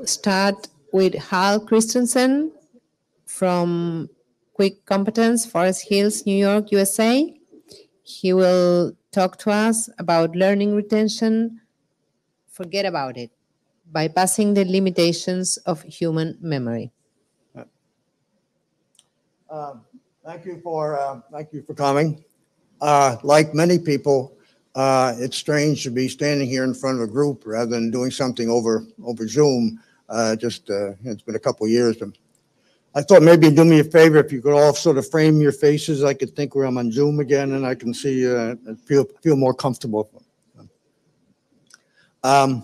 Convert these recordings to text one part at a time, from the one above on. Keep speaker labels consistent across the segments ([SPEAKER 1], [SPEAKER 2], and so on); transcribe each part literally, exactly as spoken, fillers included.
[SPEAKER 1] start with Hal Christensen from Quick Competence, Forest Hills, New York, U S A. He will talk to us about learning retention, forget about it, bypassing the limitations of human memory.
[SPEAKER 2] Um, thank you for uh, thank you for coming. Uh, like many people, uh, it's strange to be standing here in front of a group rather than doing something over over Zoom. Uh, just uh, it's been a couple of years. I thought maybe you'd do me a favor if you could all sort of frame your faces. I could think where I'm on Zoom again, and I can see uh, feel feel more comfortable. Um,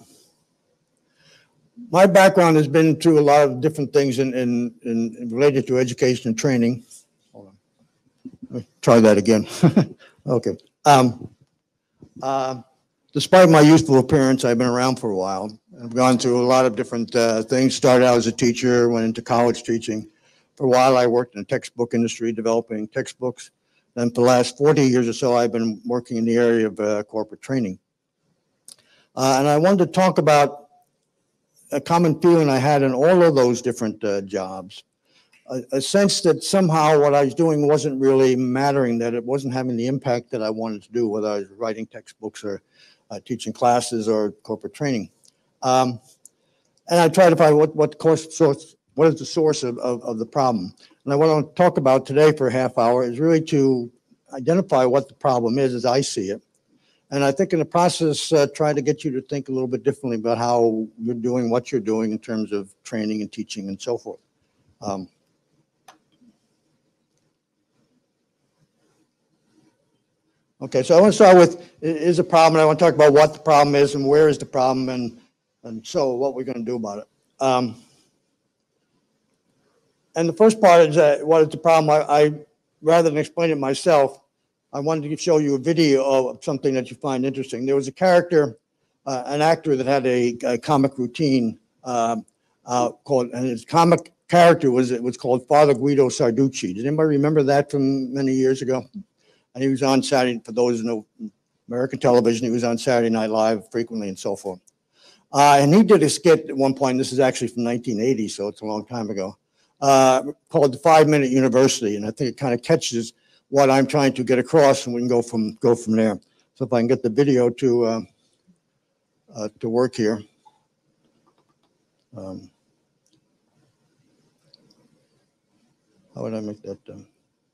[SPEAKER 2] my background has been through a lot of different things in, in, in related to education and training. Hold on. Let me try that again. Okay. Um, uh, despite my youthful appearance, I've been around for a while. I've gone through a lot of different uh, things. Started out as a teacher, went into college teaching. For a while, I worked in the textbook industry, developing textbooks. Then for the last forty years or so, I've been working in the area of uh, corporate training. Uh, and I wanted to talk about a common feeling I had in all of those different uh, jobs. A, a sense that somehow what I was doing wasn't really mattering, that it wasn't having the impact that I wanted to do, whether I was writing textbooks or uh, teaching classes or corporate training. Um, and I tried to find what, what course source, what is the source of, of, of the problem. And what I want to talk about today for a half hour is really to identify what the problem is as I see it. And I think in the process, uh, try to get you to think a little bit differently about how you're doing what you're doing in terms of training and teaching and so forth. Um, okay, so I want to start with, is a problem, and I want to talk about what the problem is and where is the problem, and, and so what we're going to do about it. Um, and the first part is that what is the problem? I, I rather than explain it myself, I wanted to show you a video of something that you find interesting. There was a character, uh, an actor that had a, a comic routine uh, uh, called, and his comic character was it was called Father Guido Sarducci. Does anybody remember that from many years ago? And he was on Saturday, for those who know American television, he was on Saturday Night Live frequently and so forth. Uh, and he did a skit at one point, this is actually from nineteen eighty, so it's a long time ago, uh, called The Five Minute University. And I think it kind of catches what I'm trying to get across, and we can go from go from there. So if I can get the video to uh, uh, to work here. Um, how would I make that done?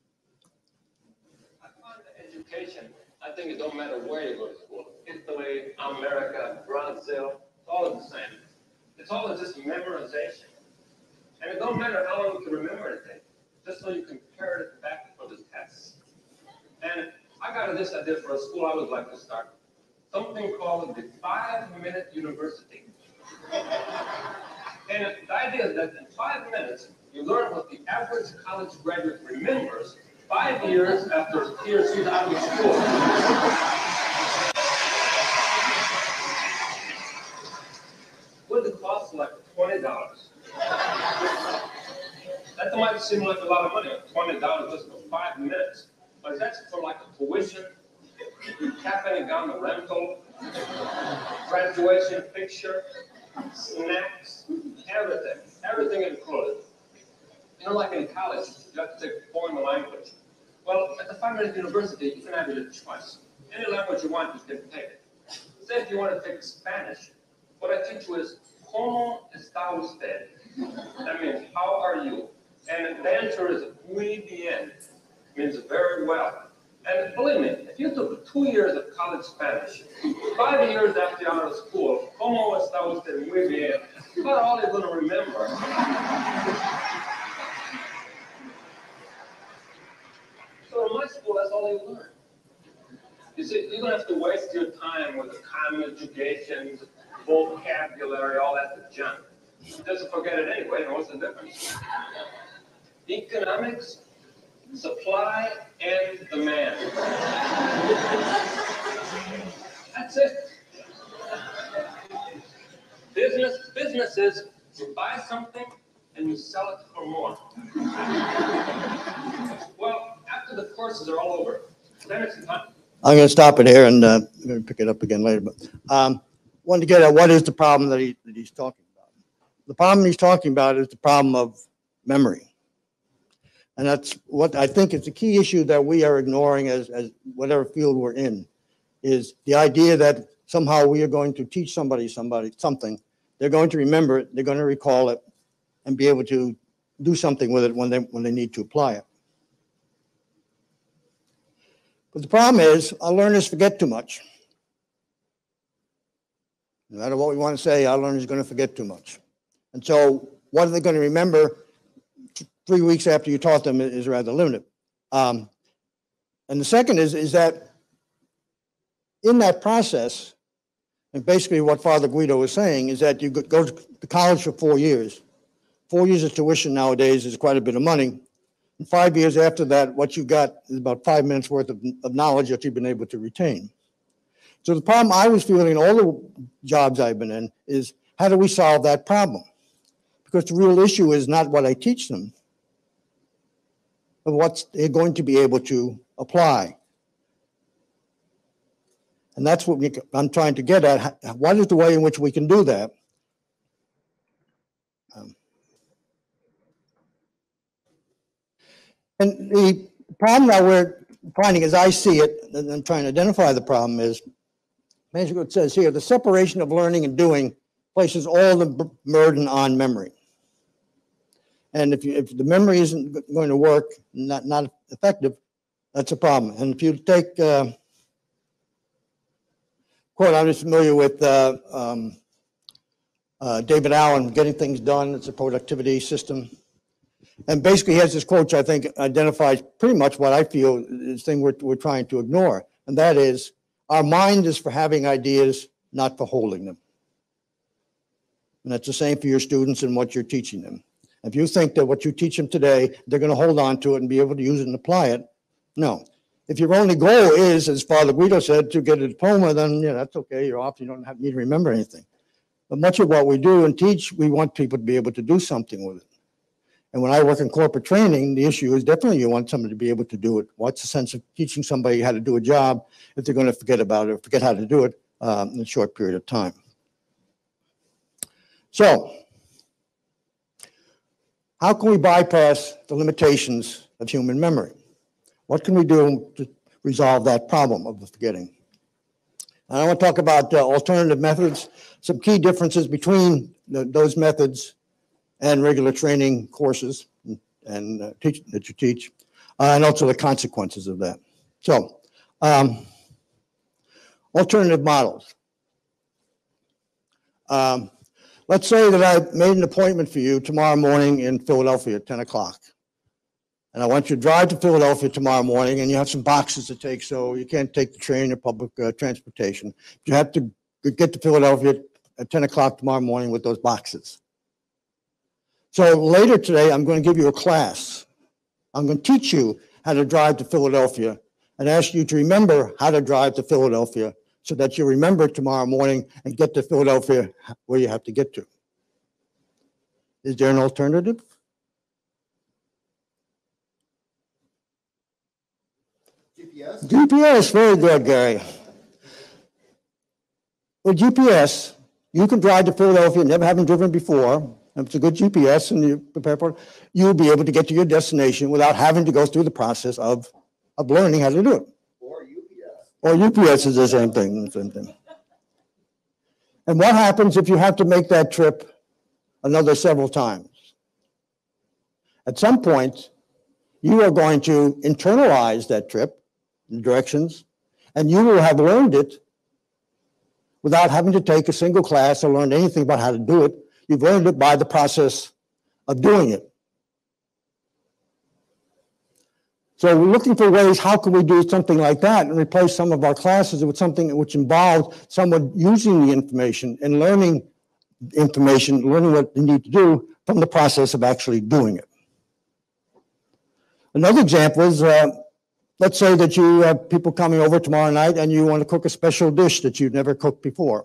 [SPEAKER 3] I find that education, I think it don't matter where you go to school. Italy, America, Brazil, all of the same. It's all just memorization. And it don't matter how long you can remember anything, just so you can parrot it back for the tests. And I got this idea for a school I would like to start. Something called the Five-Minute University. And the idea is that in five minutes, you learn what the average college graduate remembers five years after he or she's out of school. Would the cost like twenty dollars? That might seem like a lot of money, twenty dollars just for five minutes. But that's for like a tuition, capping down the rental, graduation picture, snacks, everything, everything included. You know, like in college, you have to take foreign language. Well, at the Five-Minute University, you can have your choice. Any language you want, you can take it. Say if you want to take Spanish, what I teach you is, ¿Cómo está usted? That means, how are you? And the answer is, muy bien. Means very well. And believe me, if you took two years of college Spanish, five years after you're out of school, ¿Cómo está usted? Muy bien. About all you're going to remember. So in my school, that's all you learn. You see, you don't have to waste your time with the conjugations, vocabulary, all that junk. Just forget it anyway, and what's the difference? Economics, supply and demand. That's it. Business, business is you buy something and you sell it for more. Well, after the courses are all over, then it's time.
[SPEAKER 2] I'm going to stop it here, and uh, I'm going to pick it up again later. But um, wanted to get at what is the problem that, he, that he's talking about. the problem he's talking about is the problem of memory. And that's what I think is the key issue that we are ignoring as, as whatever field we're in, is the idea that somehow we are going to teach somebody somebody something. They're going to remember it, they're going to recall it, and be able to do something with it when they, when they need to apply it. But the problem is, our learners forget too much. No matter what we want to say, our learners are going to forget too much. And so what are they going to remember three weeks after you taught them is rather limited. Um, and the second is, is that in that process, and basically what Father Guido was saying is that you go to college for four years. Four years of tuition nowadays is quite a bit of money. And five years after that, what you got is about five minutes worth of, of knowledge that you've been able to retain. So the problem I was feeling in all the jobs I've been in is, how do we solve that problem? Because the real issue is not what I teach them, but what they're going to be able to apply. And that's what we, I'm trying to get at. What is the way in which we can do that? Um, and the problem that we're finding, as I see it, and I'm trying to identify the problem, is basically it says here, the separation of learning and doing places all the burden on memory. And if, you, if the memory isn't going to work, not, not effective, that's a problem. And if you take, uh, quote, I'm just familiar with uh, um, uh, David Allen, Getting Things Done. It's a productivity system. And basically he has this quote, which I think identifies pretty much what I feel is the thing we're, we're trying to ignore. And that is, our mind is for having ideas, not for holding them. And that's the same for your students and what you're teaching them. If you think that what you teach them today, they're going to hold on to it and be able to use it and apply it, no. If your only goal is, as Father Guido said, to get a diploma, then yeah, that's okay. You're off. You don't have, need to remember anything. But much of what we do and teach, we want people to be able to do something with it. And when I work in corporate training, the issue is definitely you want somebody to be able to do it. What's the sense of teaching somebody how to do a job if they're going to forget about it or forget how to do it um, in a short period of time? So, how can we bypass the limitations of human memory? What can we do to resolve that problem of the forgetting? And I want to talk about uh, alternative methods, some key differences between the, those methods and regular training courses and, and uh, teach, that you teach, uh, and also the consequences of that. So, um, alternative models. Um, let's say that I made an appointment for you tomorrow morning in Philadelphia at ten o'clock. And I want you to drive to Philadelphia tomorrow morning, and you have some boxes to take, so you can't take the train or public uh, transportation. You have to get to Philadelphia at ten o'clock tomorrow morning with those boxes. So later today, I'm going to give you a class. I'm going to teach you how to drive to Philadelphia and ask you to remember how to drive to Philadelphia so that you remember tomorrow morning and get to Philadelphia where you have to get to. Is there an alternative?
[SPEAKER 4] G P S?
[SPEAKER 2] G P S, very good, Gary. With G P S, you can drive to Philadelphia, never having driven before. If it's a good G P S and you prepare for it, you'll be able to get to your destination without having to go through the process of, of learning how to do it.
[SPEAKER 4] Or U P S.
[SPEAKER 2] Or U P S is the same thing, the same thing. And what happens if you have to make that trip another several times? At some point, you are going to internalize that trip, the directions, and you will have learned it without having to take a single class or learn anything about how to do it. You've learned it by the process of doing it. So we're looking for ways, how can we do something like that and replace some of our classes with something which involves someone using the information and learning information, learning what they need to do from the process of actually doing it. Another example is, uh, let's say that you have people coming over tomorrow night and you want to cook a special dish that you've never cooked before.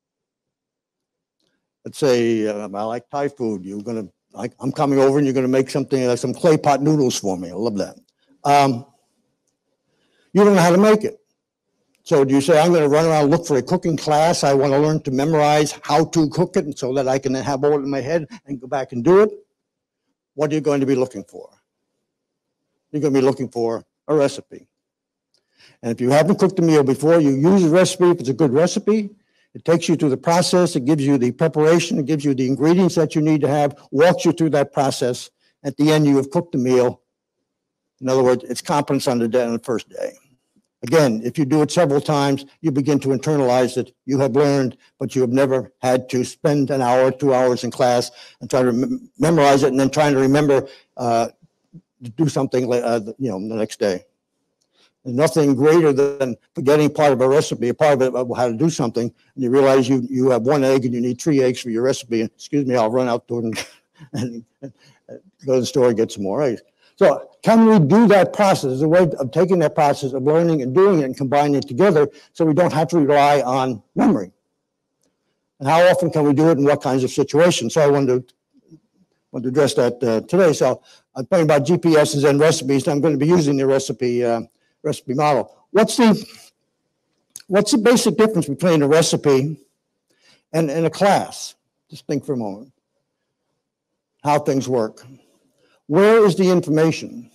[SPEAKER 2] Let's say uh, I like Thai food. You're gonna, I, I'm coming over and you're gonna make something like some clay pot noodles for me. I love that. Um, you don't know how to make it. So do you say, I'm going to run around, look for a cooking class. I want to learn to memorize how to cook it and so that I can have all in my head and go back and do it? What are you going to be looking for? You're going to be looking for a recipe. And if you haven't cooked a meal before, you use a recipe. If it's a good recipe, it takes you through the process. It gives you the preparation. It gives you the ingredients that you need to have, walks you through that process. At the end, you have cooked the meal. In other words, it's competence on the, day, on the first day. Again, if you do it several times, you begin to internalize it. You have learned, but you have never had to spend an hour, two hours in class and try to mem memorize it and then trying to remember uh, to do something uh, you know, the next day. There's nothing greater than forgetting part of a recipe, a part of it about how to do something, and you realize you, you have one egg and you need three eggs for your recipe. And, excuse me, I'll run out there and, and, and go to the store and get some more eggs. So can we do that process as a way of taking that process of learning and doing it and combining it together so we don't have to rely on memory? And how often can we do it in what kinds of situations? So I wanted to, wanted to address that uh, today. So I'm talking about G P Ss and recipes. I'm going to be using the recipe uh, recipe model. What's the, what's the basic difference between a recipe and, and a class? Just think for a moment how things work. Where is the information?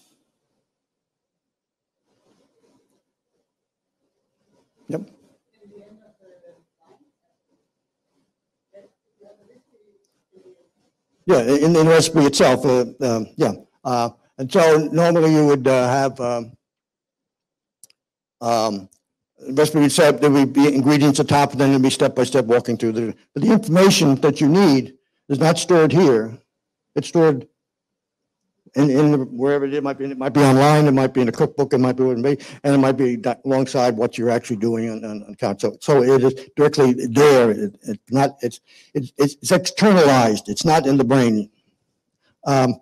[SPEAKER 2] Yep. Yeah, in, in the recipe itself, uh, uh, yeah. Uh, and so normally you would uh, have um, um, recipe would say there would be ingredients at the top, and then there'd be step-by-step walking through the, but the information that you need is not stored here. It's stored in, in the, wherever it is. It might be, it might be online, it might be in a cookbook, it might be, and it might be alongside what you're actually doing on, on, on account. So, so it is directly there. It, it's not, it's, it's, it's externalized. It's not in the brain. Um,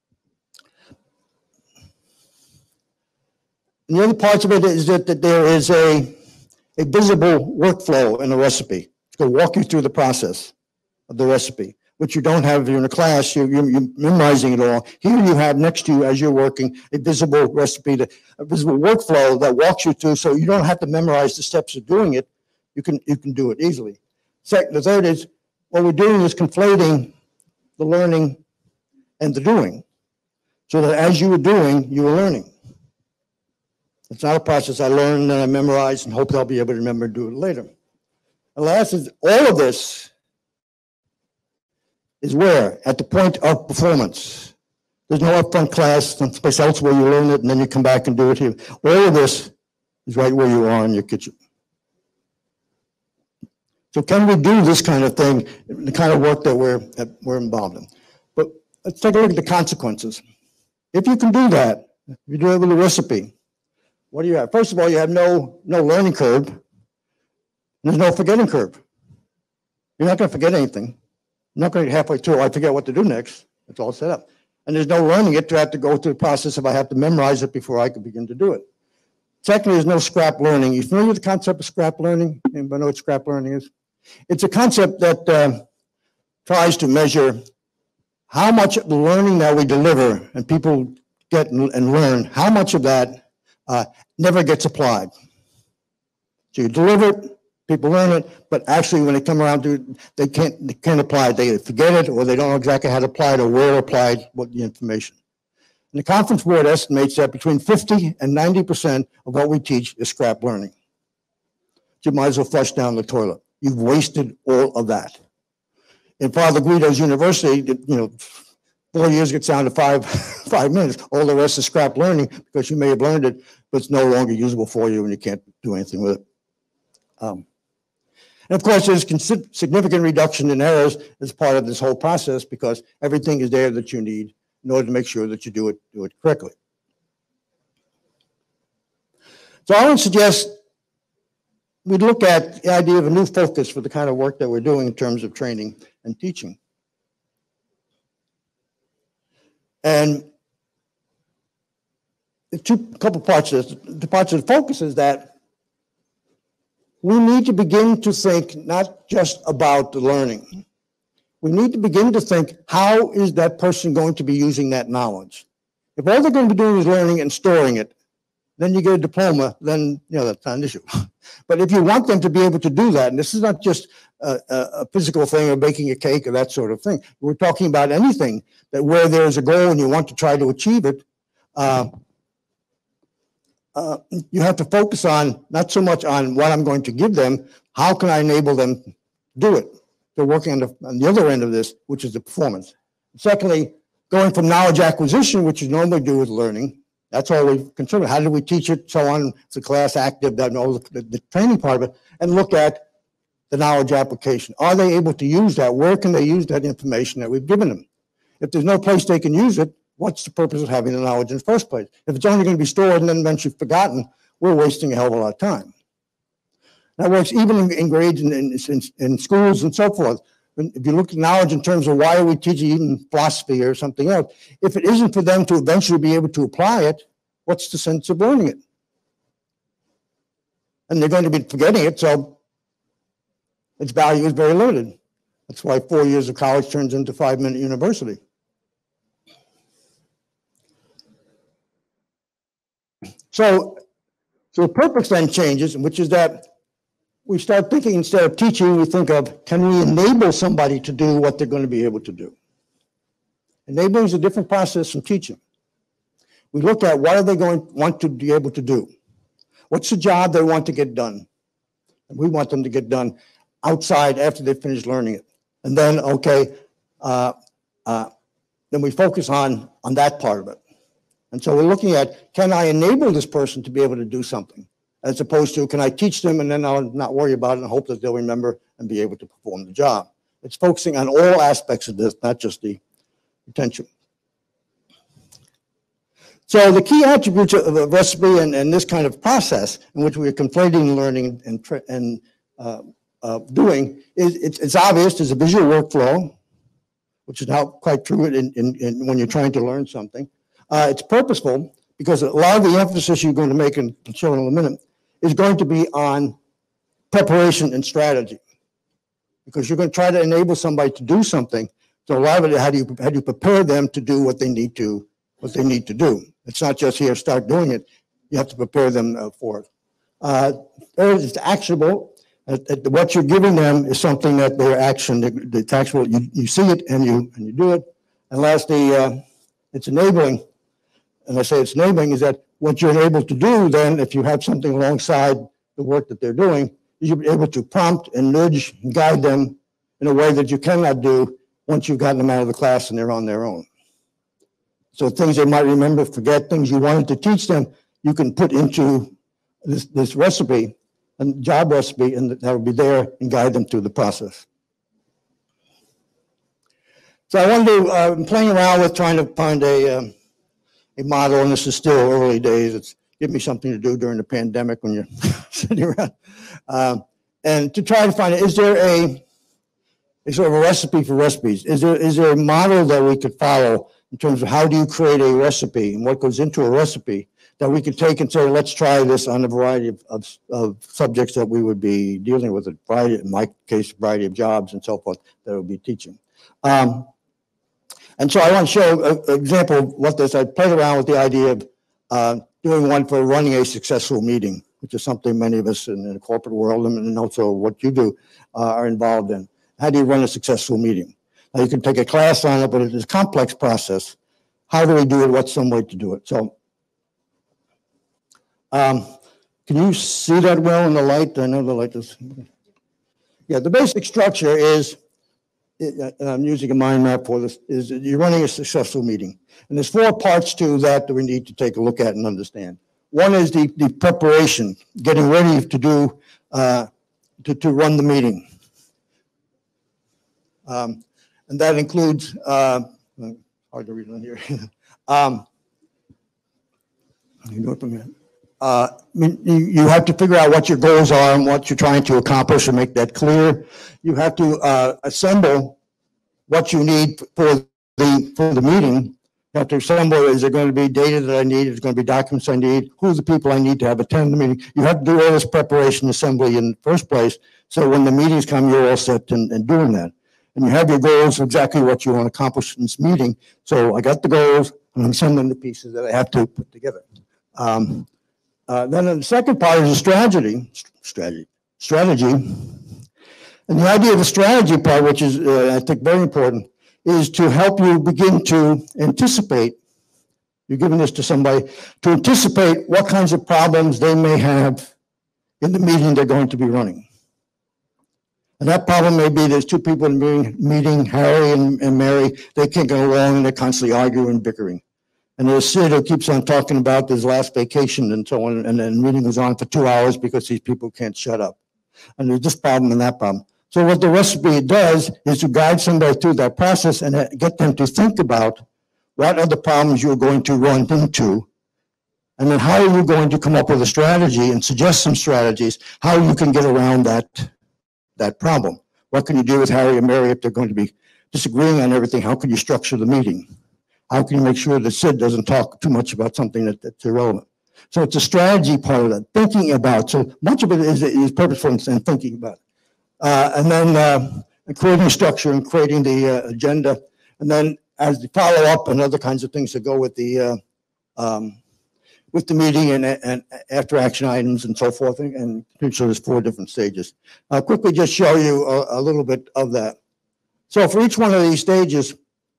[SPEAKER 2] and the other parts of it is that, that there is a, a visible workflow in the recipe. It's going to walk you through the process of the recipe, which you don't have if you're in a class. You're, you're, you're memorizing it all. Here you have next to you as you're working a visible recipe, to, a visible workflow that walks you through, so you don't have to memorize the steps of doing it. You can you can do it easily. Second, the third is what we're doing is conflating the learning and the doing, so that as you were doing, you were learning. It's not a process I learn and I memorize and hope I'll be able to remember and do it later. And last is all of this is where? At the point of performance. There's no upfront class, someplace else where you learn it and then you come back and do it here. All of this is right where you are in your kitchen. So can we do this kind of thing, the kind of work that we're, that we're involved in? But let's take a look at the consequences. If you can do that, if you do it with a recipe, what do you have? First of all, you have no, no learning curve. There's no forgetting curve. You're not going to forget anything. You're not going to get halfway through, I forget what to do next. It's all set up. And there's no learning it to have to go through the process if I have to memorize it before I can begin to do it. Secondly, there's no scrap learning. You familiar with the concept of scrap learning? Anybody know what scrap learning is? It's a concept that uh, tries to measure how much of the learning that we deliver and people get and, and learn, how much of that uh, never gets applied. So you deliver it, people learn it, but actually when they come around to it, they can't, they can't apply it. They forget it, or they don't know exactly how to apply it or where to apply it, what the information. And the Conference Board estimates that between fifty and ninety percent of what we teach is scrap learning. You might as well flush down the toilet. You've wasted all of that. In Father Guido's university, you know, four years gets down to five, five minutes. All the rest is scrap learning because you may have learned it, but it's no longer usable for you and you can't do anything with it. Um, and of course, there's significant reduction in errors as part of this whole process because everything is there that you need in order to make sure that you do it, do it correctly. So I would suggest we look at the idea of a new focus for the kind of work that we're doing in terms of training and teaching. And the two couple parts of this, the parts of the focus is that we need to begin to think not just about the learning. We need to begin to think, how is that person going to be using that knowledge? If all they're going to be doing is learning and storing it, then you get a diploma, then, you know, that's not an issue. But if you want them to be able to do that, and this is not just a, a, a physical thing or baking a cake or that sort of thing. We're talking about anything that where there's a goal and you want to try to achieve it, uh, uh, you have to focus on not so much on what I'm going to give them, how can I enable them to do it? They're working on the, on the other end of this, which is the performance. Secondly, going from knowledge acquisition, which you normally do with learning, that's all we consider. How do we teach it? So on, it's a class active, that all the, the training part of it, and look at the knowledge application. Are they able to use that? Where can they use that information that we've given them? If there's no place they can use it, what's the purpose of having the knowledge in the first place? If it's only going to be stored and then eventually forgotten, we're wasting a hell of a lot of time. That works even in, in grades and in, in, in schools and so forth. If you look at knowledge in terms of why are we teaching even philosophy or something else, if it isn't for them to eventually be able to apply it, what's the sense of learning it? And they're going to be forgetting it, so its value is very limited. That's why four years of college turns into five-minute university. So, so the purpose then changes, which is that we start thinking, instead of teaching, we think of, can we enable somebody to do what they're going to be able to do? Enabling is a different process from teaching. We look at what are they going to want to be able to do? What's the job they want to get done? And we want them to get done outside after they finish learning it. And then, okay, uh, uh, then we focus on, on that part of it. And so we're looking at, can I enable this person to be able to do something? As opposed to, can I teach them and then I'll not worry about it and hope that they'll remember and be able to perform the job. It's focusing on all aspects of this, not just the retention. So the key attributes of a recipe and, and this kind of process in which we are conflating learning and, and uh, uh, doing is it's, it's obvious. There's a visual workflow, which is not quite true in, in, in when you're trying to learn something. Uh, it's purposeful because a lot of the emphasis you're going to make, and I'll show in a minute, is going to be on preparation and strategy, because you're going to try to enable somebody to do something. So a lot of it, how do you how do you prepare them to do what they need to what they need to do? It's not just here, start doing it. You have to prepare them uh, for it. Uh, third, it's actionable. Uh, uh, what you're giving them is something that their action, it's actual. You, you see it and you and you do it. And lastly, uh, it's enabling. And I say it's enabling is that what you're able to do then, if you have something alongside the work that they're doing, you'll be able to prompt and nudge and guide them in a way that you cannot do once you've gotten them out of the class and they're on their own. So things they might remember, forget, things you wanted to teach them, you can put into this, this recipe, a job recipe, and that will be there and guide them through the process. So I wanted to, uh, I'm playing around with trying to find a, um, a model, and this is still early days. It's give me something to do during the pandemic when you're sitting around. Um, and to try to find, is there a, a sort of a recipe for recipes? Is there, is there a model that we could follow in terms of how do you create a recipe and what goes into a recipe that we could take and say, let's try this on a variety of, of, of subjects that we would be dealing with, a variety, in my case, a variety of jobs and so forth that we'll be teaching. Um, And so I want to show an example of what this, I played around with the idea of uh, doing one for running a successful meeting, which is something many of us in the corporate world and also what you do uh, are involved in. How do you run a successful meeting? Now you can take a class on it, but it is a complex process. How do we do it? What's some way to do it? So um, can you see that well in the light? I know the light is, yeah, the basic structure is, and I'm using a mind map for this, is that you're running a successful meeting. And there's four parts to that that we need to take a look at and understand. One is the, the preparation, getting ready to do, uh, to, to run the meeting. Um, and that includes, uh, hard to read on here. um, you know it from here. Uh, I mean, you, you have to figure out what your goals are and what you're trying to accomplish and make that clear. You have to uh, assemble what you need for the for the meeting. You have to assemble, is there going to be data that I need? Is there going to be documents I need? Who are the people I need to have attend the meeting? You have to do all this preparation assembly in the first place, so when the meetings come, you're all set and, and doing that. And you have your goals, exactly what you want to accomplish in this meeting. So I got the goals, and I'm sending the pieces that I have to put together. Um, Uh, then the second part is a strategy, strategy, strategy. And the idea of the strategy part, which is, uh, I think, very important, is to help you begin to anticipate. You're giving this to somebody to anticipate what kinds of problems they may have in the meeting they're going to be running. And that problem may be there's two people in the meeting, Harry and, and Mary, they can't get along and they're constantly arguing and bickering. And there's Sid who keeps on talking about his last vacation and so on, and then the meeting goes on for two hours because these people can't shut up. And there's this problem and that problem. So what the recipe does is to guide somebody through that process and get them to think about what are the problems you're going to run into, and then how are you going to come up with a strategy and suggest some strategies, how you can get around that, that problem. What can you do with Harry and Mary if they're going to be disagreeing on everything? How can you structure the meeting? How can you make sure that Sid doesn't talk too much about something that, that's irrelevant? So it's a strategy part of that, thinking about. So much of it is, is purposeful and thinking about it. Uh, and then uh, creating structure and creating the uh, agenda. And then as the follow-up and other kinds of things that go with the uh, um, with the meeting and, and after action items and so forth. And, and so there's four different stages. I'll quickly just show you a, a little bit of that. So for each one of these stages,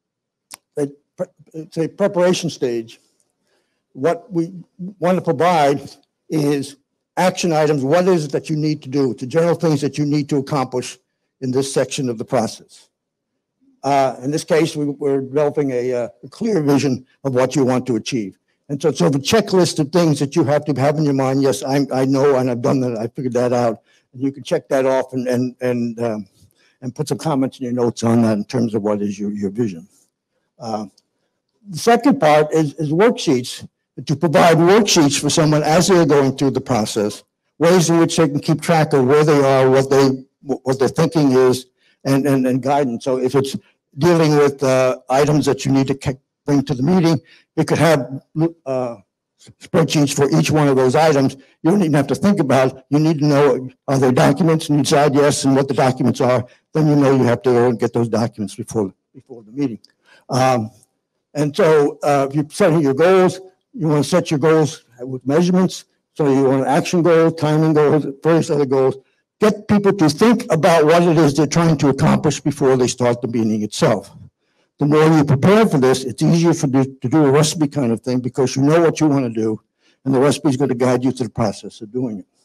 [SPEAKER 2] it's a preparation stage. What we want to provide is action items. What is it that you need to do? The general things that you need to accomplish in this section of the process. Uh, in this case, we, we're developing a, a clear vision of what you want to achieve. And so it's sort of a checklist of things that you have to have in your mind. Yes, I, I know, and I've done that. I figured that out. And you can check that off and and and um, and put some comments in your notes on that in terms of what is your your vision. Uh, the second part is, is worksheets. To provide worksheets for someone as they're going through the process, ways in which they can keep track of where they are, what they what their thinking is, and and, and guidance. So if it's dealing with uh, items that you need to bring to the meeting, you could have uh, spreadsheets for each one of those items. You don't even have to think about it. You need to know, are there documents, and you decide yes, and what the documents are. Then you know you have to go and get those documents before before the meeting. Um, and so uh, if you're setting your goals, you want to set your goals with measurements. So you want action goals, timing goals, various other goals. Get people to think about what it is they're trying to accomplish before they start the meeting itself. The more you prepare for this, it's easier for the, to do a recipe kind of thing because you know what you want to do, and the recipe is going to guide you through the process of doing it.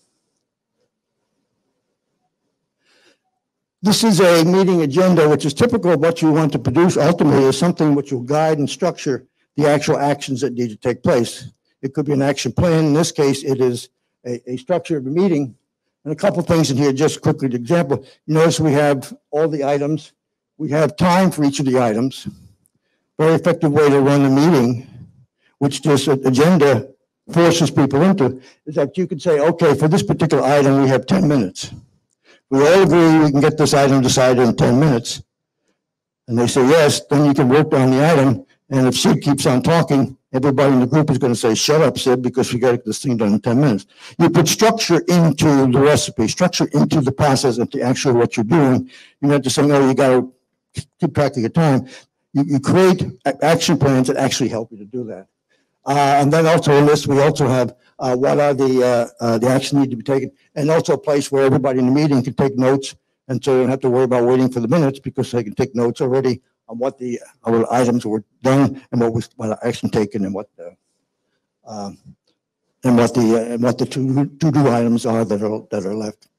[SPEAKER 2] This is a meeting agenda, which is typical of what you want to produce ultimately is something which will guide and structure the actual actions that need to take place. It could be an action plan. In this case, it is a, a structure of a meeting. And a couple things in here, just quickly, to example. You notice we have all the items. We have time for each of the items. Very effective way to run a meeting, which this agenda forces people into, is that you could say, okay, for this particular item, we have ten minutes. We all agree we can get this item decided in ten minutes. And they say yes, then you can work on the item. And if Sid keeps on talking, everybody in the group is going to say, shut up, Sid, because we got to get this thing done in ten minutes. You put structure into the recipe, structure into the process, into actually what you're doing. You have to say, no, you got to keep track of your time. You, you create action plans that actually help you to do that. Uh, and then also in this, we also have uh, what are the, uh, uh, the actions need to be taken, and also a place where everybody in the meeting can take notes. And so you don't have to worry about waiting for the minutes because they can take notes already on what the uh, items were done and what was what action taken and what the um, and what the uh, and what the to to do items are that are that are left.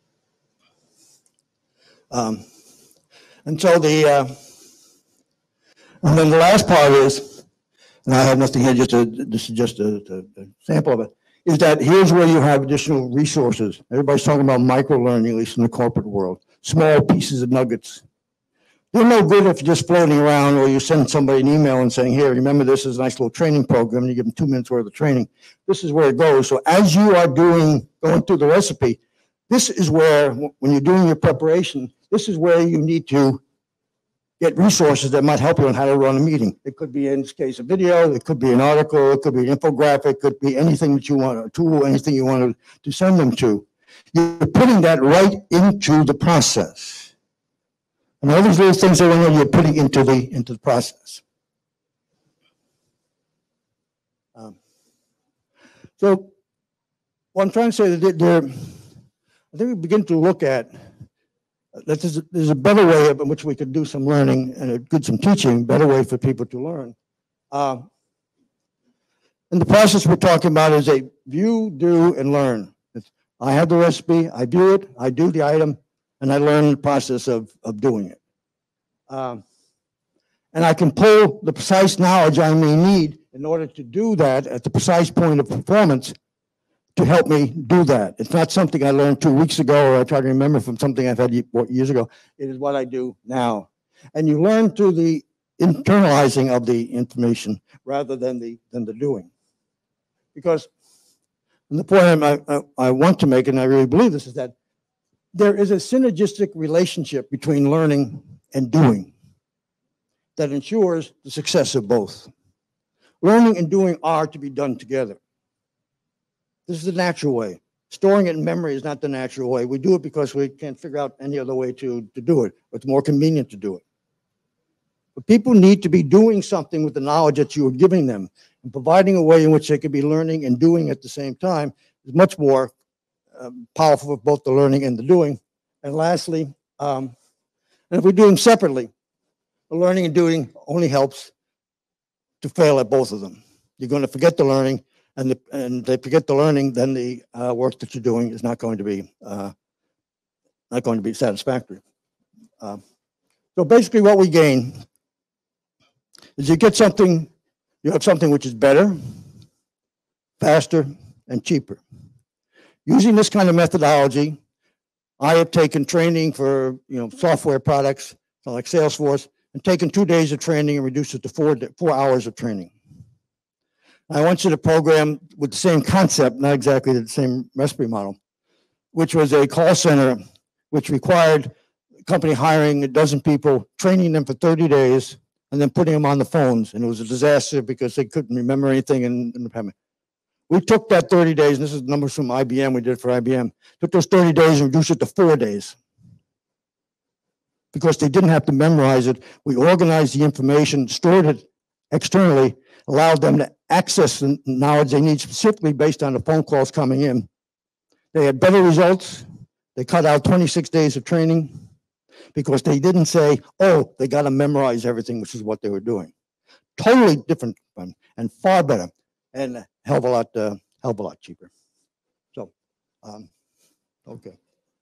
[SPEAKER 2] Um, and so the uh, and then the last part is, and I have nothing here. Just a this is just a, a, a sample of it. Is that here's where you have additional resources. Everybody's talking about micro learning, at least in the corporate world. Small pieces of nuggets. They're no good if you're just floating around or you send somebody an email and saying, here, remember this is a nice little training program, and you give them two minutes worth of training. This is where it goes. So as you are doing, going through the recipe, this is where, when you're doing your preparation, this is where you need to get resources that might help you on how to run a meeting. It could be, in this case, a video, it could be an article, it could be an infographic, it could be anything that you want, a tool, anything you want to, to send them to. You're putting that right into the process. And all these little things that you're putting into the into the process. Um, so Well, I'm trying to say that there, I think we begin to look at that there's a, there's a better way in which we could do some learning and a good some teaching, better way for people to learn. Uh, and the process we're talking about is a view, do, and learn. It's, I have the recipe, I view it, I do the item, and I learn the process of, of doing it. Um, and I can pull the precise knowledge I may need in order to do that at the precise point of performance to help me do that. It's not something I learned two weeks ago or I try to remember from something I've had years ago. It is what I do now. And you learn through the internalizing of the information rather than the, than the doing. Because and the point I, I, I want to make, and I really believe this, is that there is a synergistic relationship between learning and doing that ensures the success of both. Learning and doing are to be done together. This is the natural way. Storing it in memory is not the natural way. We do it because we can't figure out any other way to, to do it. It's more convenient to do it. But people need to be doing something with the knowledge that you are giving them, and providing a way in which they could be learning and doing at the same time is much more um, powerful for both the learning and the doing. And lastly, um, and if we do them separately, the learning and doing only helps to fail at both of them. You're going to forget the learning, and the, and they forget the learning, then the uh, work that you're doing is not going to be uh, not going to be satisfactory. Uh, so basically, what we gain is you get something, you have something which is better, faster, and cheaper. Using this kind of methodology, I have taken training for you know software products like Salesforce, and taken two days of training and reduced it to four four hours of training. I want you to program with the same concept, not exactly the same recipe model, which was a call center, which required a company hiring a dozen people, training them for thirty days, and then putting them on the phones. And it was a disaster because they couldn't remember anything in, in the pandemic. We took that thirty days, and this is numbers from I B M, we did for I B M, took those thirty days and reduced it to four days. Because they didn't have to memorize it. We organized the information, stored it externally, allowed them to access the knowledge they need specifically based on the phone calls coming in. They had better results. They cut out twenty-six days of training because they didn't say, oh, they got to memorize everything, which is what they were doing. Totally different fun and far better and a hell of a lot, uh, hell of a lot cheaper. So, um, okay.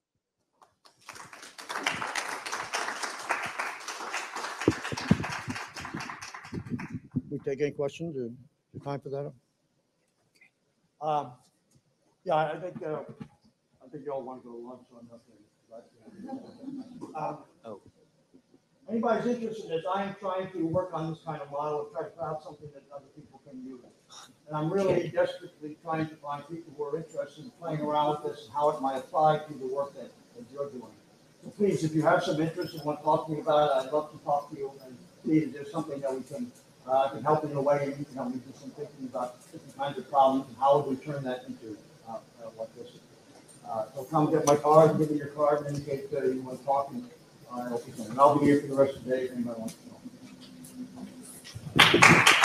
[SPEAKER 2] We take any questions or is time for that? Um, yeah, I think uh, I think you all want to go to lunch on nothing. Um, oh. Anybody's interested in this? I am trying to work on this kind of model and try to find out something that other people can use. And I'm really desperately trying to find people who are interested in playing around with this and how it might apply to the work that, that you're doing. So please, if you have some interest and want to talk to me about it, I'd love to talk to you and see if there's something that we can Uh, can help in a way, and you can help me do some thinking about different kinds of problems and how would we turn that into uh, uh, what this is. Uh, so come get my card, give me your card, and indicate that you want to talk, and, uh, and I'll be here for the rest of the day if anybody wants to know.